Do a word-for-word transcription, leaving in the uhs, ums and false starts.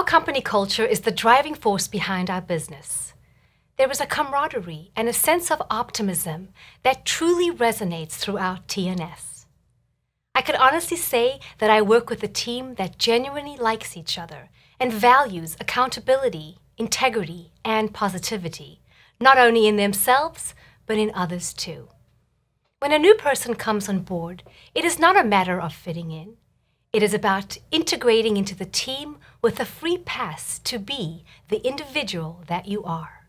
Our company culture is the driving force behind our business. There is a camaraderie and a sense of optimism that truly resonates throughout T N S. I can honestly say that I work with a team that genuinely likes each other and values accountability, integrity, and positivity, not only in themselves, but in others too. When a new person comes on board, it is not a matter of fitting in. It is about integrating into the team with a free pass to be the individual that you are.